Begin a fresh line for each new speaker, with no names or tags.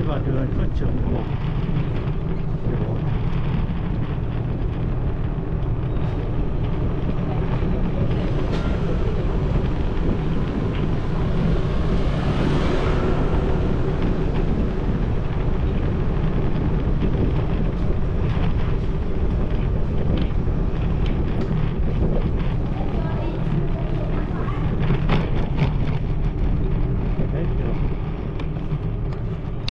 ว่าเดินก็เฉิงหมด